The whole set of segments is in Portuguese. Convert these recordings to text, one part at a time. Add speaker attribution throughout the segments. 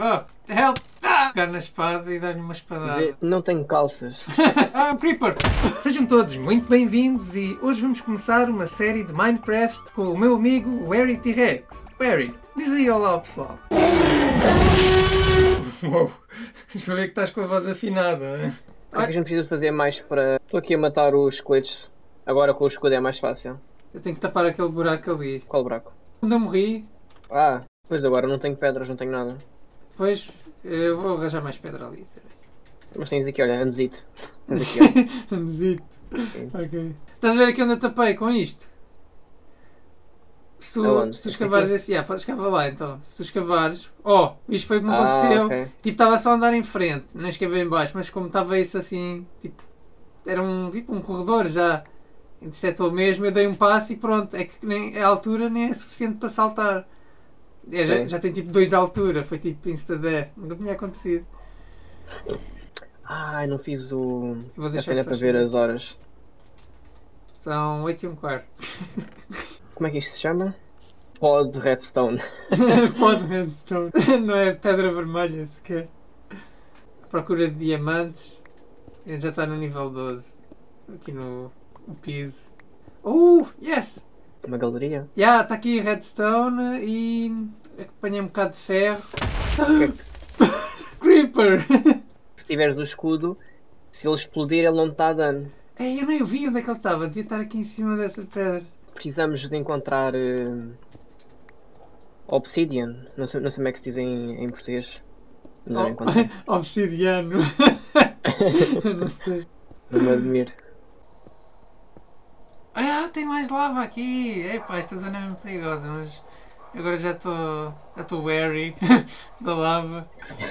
Speaker 1: Oh, help! Pegar na espada e dar-lhe uma espadada.
Speaker 2: Não tenho calças.
Speaker 1: Ah, um creeper! Sejam todos muito bem-vindos e hoje vamos começar uma série de Minecraft com o meu amigo o Harry T-Rex. Harry, diz aí olá ao pessoal. Uou, deixa eu ver que estás com a voz afinada, né?
Speaker 2: O que é que a gente precisa fazer mais para... Estou aqui a matar os esqueletos. Agora com o escudo é mais fácil.
Speaker 1: Eu tenho que tapar aquele buraco ali.
Speaker 2: Qual buraco?
Speaker 1: Quando eu morri,
Speaker 2: Ah, pois agora não tenho pedras, não tenho nada.
Speaker 1: pois, eu vou arranjar mais pedra ali.
Speaker 2: Mas tens aqui, olha, andesito. Tens aqui, ó.
Speaker 1: Andesito. Ok. Estás a ver aqui onde eu tapei com isto? Se tu
Speaker 2: Aonde?
Speaker 1: escavares esse... pode escavar lá então. Se tu escavares... Oh, isto foi como aconteceu.
Speaker 2: Ok.
Speaker 1: Tipo, estava só a andar em frente, nem escavei em baixo, mas como estava isso assim, tipo... Era tipo um corredor já. Interceptou mesmo, eu dei um passo e pronto. É que nem, a altura nem é suficiente para saltar. Já tem tipo 2 de altura, foi tipo insta-death. Nunca tinha acontecido.
Speaker 2: Ai, não fiz o...
Speaker 1: Vou
Speaker 2: A
Speaker 1: deixar
Speaker 2: pena
Speaker 1: que
Speaker 2: para
Speaker 1: faz
Speaker 2: ver
Speaker 1: fazer.
Speaker 2: as horas.
Speaker 1: São 8h15.
Speaker 2: Como é que isto se chama? Pod Redstone.
Speaker 1: Pod Redstone. Não é pedra vermelha sequer. À procura de diamantes. Ele já está no nível 12. Aqui no piso. Yes!
Speaker 2: Uma galeria.
Speaker 1: Já, está aqui redstone e apanhei um bocado de ferro. Creeper!
Speaker 2: Se tiveres o escudo, se ele explodir ele não te dá dano.
Speaker 1: Ei, eu nem vi onde é que ele estava. Devia estar aqui em cima dessa pedra.
Speaker 2: Precisamos de encontrar obsidian. Não sei como é que se diz em português. Não encontrar.
Speaker 1: Obsidiano. Não sei.
Speaker 2: Não me admiro.
Speaker 1: Tem mais lava aqui. Epá, esta zona é mesmo perigosa, mas agora já estou wary da lava.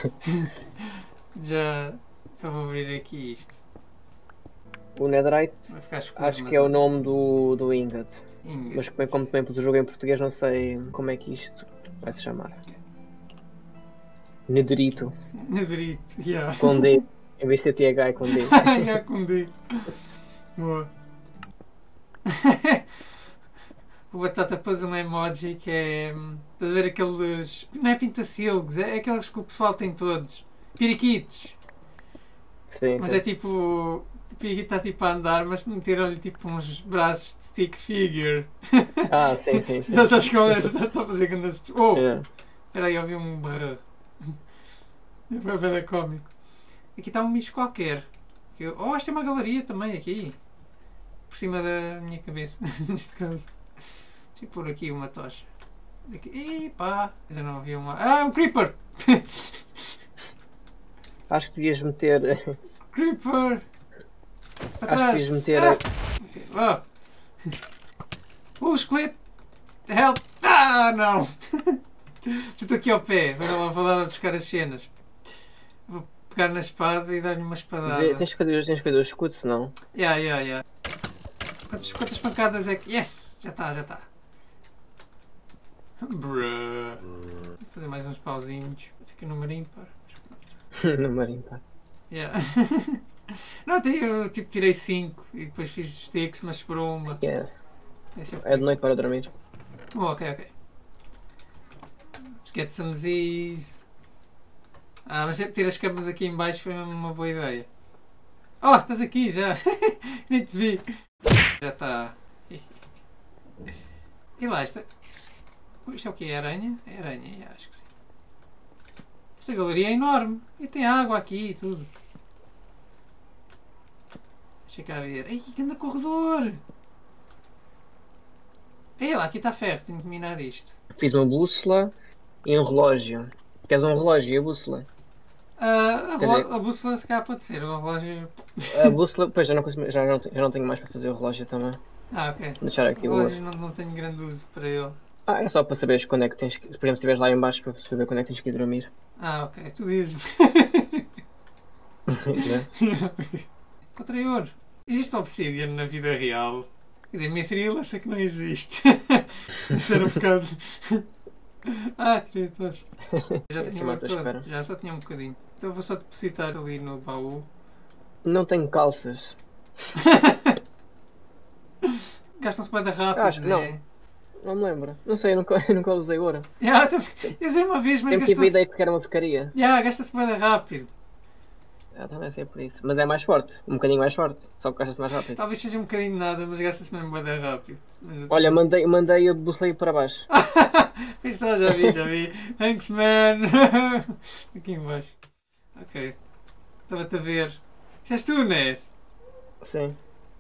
Speaker 1: Já vou abrir aqui isto.
Speaker 2: O Netherite,
Speaker 1: Vai ficar escuro.
Speaker 2: acho que é o nome do ingot.
Speaker 1: Ingot.
Speaker 2: Mas como também o jogo é em português, não sei como é que isto vai se chamar. Netherito.
Speaker 1: Netherito, yeah.
Speaker 2: Com D. Em vez de TH é com D.
Speaker 1: Já com D. Boa. O Batata pôs um emoji que é... Estás a ver aqueles... Não é pintacilgos, é aqueles que o pessoal tem todos. Piriquitos.
Speaker 2: Sim,
Speaker 1: Mas
Speaker 2: sim.
Speaker 1: é tipo... O piriquito está tipo a andar, mas meteram-lhe tipo uns braços de stick figure.
Speaker 2: Ah, sim.
Speaker 1: Já sabes qual é? Está a fazer grandes... Oh!
Speaker 2: É.
Speaker 1: Espera aí, ouvi um brrr. Foi bem cómico. Aqui está um bicho qualquer. Esta é uma galeria também aqui. Por cima da minha cabeça, neste caso. Deixa eu pôr aqui uma tocha. Epá! Já não havia uma... Ah, um creeper!
Speaker 2: Acho que devias meter.
Speaker 1: Creeper! Para
Speaker 2: Acho que
Speaker 1: trás!
Speaker 2: devias meter.
Speaker 1: Ah! Oh! Esqueleto! Help! Ah, não! Já estou aqui ao pé. Vou lá buscar as cenas. Vou pegar na espada e dar-lhe uma espadada.
Speaker 2: Tens que fazer o escudo, senão.
Speaker 1: Ya. Quantas pancadas é que... Yes! Já está. Bruh. Vou fazer mais uns pauzinhos. Fica no marinho, pá.
Speaker 2: No marinho, pá.
Speaker 1: Yeah. Não, eu tipo tirei 5 e depois fiz sticks, mas sobrou uma.
Speaker 2: Yeah.
Speaker 1: Deixa eu
Speaker 2: É de noite para dormir.
Speaker 1: ok. Let's get some Z's. Mas ter as camas aqui em baixo foi mesmo uma boa ideia. Oh, estás aqui já! Nem te vi! Já está. E lá, isto é o que? É aranha? É aranha, acho que sim. Esta galeria é enorme. E tem água aqui e tudo. Deixa cá ver. Ei, que anda corredor! Ei lá, aqui está ferro. Tenho que minar isto.
Speaker 2: Fiz uma bússola e um relógio. Queres um relógio e a bússola?
Speaker 1: A bússola se calhar pode ser. O relógio...
Speaker 2: A bússola, pois já não tenho mais para fazer o relógio também.
Speaker 1: Ok.
Speaker 2: Vou deixar aqui
Speaker 1: O
Speaker 2: o outro.
Speaker 1: relógio não tenho grande uso para ele.
Speaker 2: É só para saberes quando é que tens que... Por exemplo, se estiveres lá em baixo para saber quando é que tens que ir dormir.
Speaker 1: Ok. Tu dizes-me.
Speaker 2: Né?
Speaker 1: Encontrei ouro. Existe obsidian na vida real? Quer dizer, mithril eu sei que não existe. Isso era um bocado... tirei a tocha. Já tenho ouro todo. Já só tinha um bocadinho. Então vou só depositar ali no baú.
Speaker 2: Não tenho calças.
Speaker 1: Gastam-se bem rápido,
Speaker 2: Acho que
Speaker 1: né?
Speaker 2: Não me lembro. Não sei, eu nunca usei ouro.
Speaker 1: Eu usei uma vez, mas
Speaker 2: Sempre tive a
Speaker 1: gastou-se.
Speaker 2: ideia que era uma porcaria.
Speaker 1: Gasta-se bem rápido.
Speaker 2: Também sei por isso. Mas é mais forte. Um bocadinho mais forte. Só que gasta-se mais rápido.
Speaker 1: Talvez seja um bocadinho de nada, mas gasta-se mesmo bem rápido.
Speaker 2: Olha, mandei a bússola ir para baixo.
Speaker 1: Aí está, já vi. Thanks, man. Aqui em baixo. Ok. Estava-te a ver. Isto és tu, não és?
Speaker 2: Sim.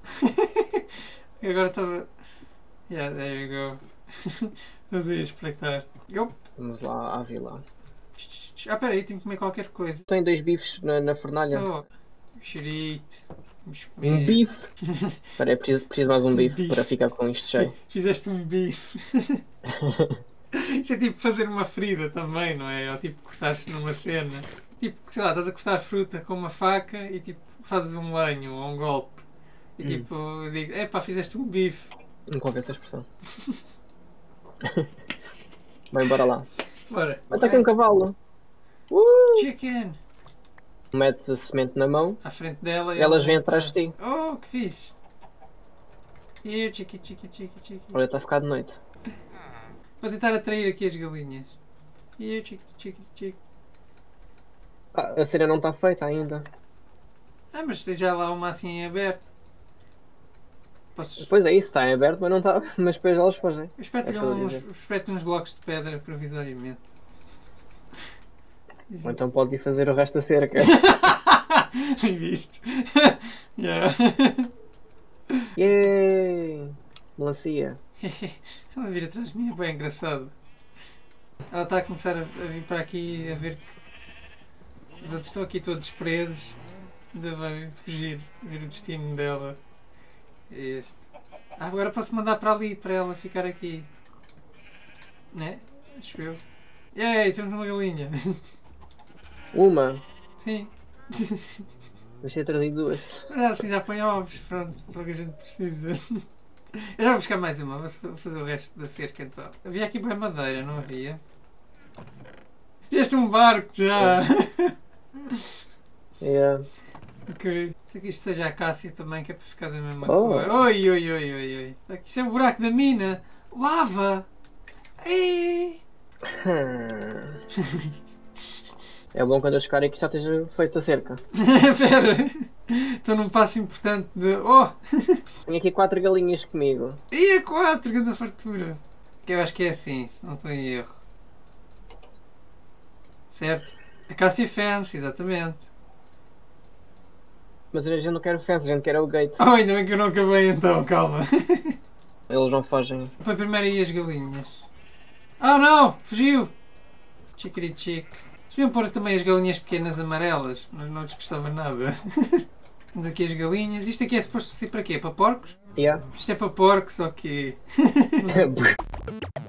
Speaker 1: E agora estava. Yeah, there you go. Vamos aí espreitar. Yo.
Speaker 2: Vamos lá à vila.
Speaker 1: Peraí, tenho que comer qualquer coisa.
Speaker 2: Tenho 2 bifes na fornalha.
Speaker 1: Oh, xerito. Vamos
Speaker 2: Um
Speaker 1: comer.
Speaker 2: bife? Espera aí, preciso mais um bife
Speaker 1: bife.
Speaker 2: para ficar com isto cheio.
Speaker 1: Fizeste um bife. Isso é tipo fazer uma ferida também, não é? Ou tipo cortares numa cena. Tipo, sei lá, estás a cortar fruta com uma faca e tipo fazes um lenho ou um golpe. E tipo, digo, epá, fizeste um bife.
Speaker 2: Nunca ouvi essa expressão. Bem, bora lá.
Speaker 1: Bora.
Speaker 2: Está aqui um cavalo.
Speaker 1: Chicken.
Speaker 2: Metes a semente na mão
Speaker 1: À frente dela
Speaker 2: e elas vêm atrás de ti.
Speaker 1: Oh, que fixe. E eu, chiqui.
Speaker 2: Olha, está a ficar de noite.
Speaker 1: Vou tentar atrair aqui as galinhas. E eu, chiqui.
Speaker 2: A cena não está feita ainda.
Speaker 1: Mas tem já lá uma assim em aberto. Posso...
Speaker 2: Pois é, isso está em aberto, mas não está. Mas depois elas fogem.
Speaker 1: Eu espeto-lhe
Speaker 2: É isso que eu
Speaker 1: espeto uns blocos de pedra provisoriamente.
Speaker 2: Ou então podes ir fazer o resto da cerca.
Speaker 1: Bem visto. Yeah.
Speaker 2: Yay! Melancia.
Speaker 1: Ela vir atrás de mim é bem engraçado. Ela está a começar a vir para aqui a ver que os outros estão aqui todos presos. Ainda vai fugir, ver o destino dela. É este. Agora posso mandar para ali, para ela ficar aqui. Né? Acho eu. Yay, temos uma galinha.
Speaker 2: Uma.
Speaker 1: Sim.
Speaker 2: Deixei trazido 2.
Speaker 1: Mas assim já põe ovos, pronto, só que a gente precisa. Eu já vou buscar mais uma, vou fazer o resto da cerca então. Havia aqui bem madeira, não havia? Este é um barco já!
Speaker 2: Yeah.
Speaker 1: Ok. Se que isto seja a Cássia também, que é para ficar da mesma
Speaker 2: Oh.
Speaker 1: cor. Oi. Isto é o buraco da mina! Lava! Ei!
Speaker 2: É bom quando eu chegar aqui já esteja feita a cerca.
Speaker 1: Espera! Estou num passo importante de. Oh!
Speaker 2: Tenho aqui 4 galinhas comigo.
Speaker 1: E a 4, grande fartura! Que eu acho que é assim, se não estou em erro. Certo? A Cássia Fence, exatamente.
Speaker 2: Mas a gente não quer o fence, a gente quer o gate.
Speaker 1: Oh, ainda bem que eu não acabei então, calma.
Speaker 2: Eles não fogem.
Speaker 1: Põe primeiro aí as galinhas. Oh não! Fugiu! Chickity. Se deviam pôr também as galinhas pequenas amarelas, não lhes custava nada. Temos aqui as galinhas. Isto aqui é suposto ser para quê? Para porcos?
Speaker 2: Yeah.
Speaker 1: Isto é para porcos, ok.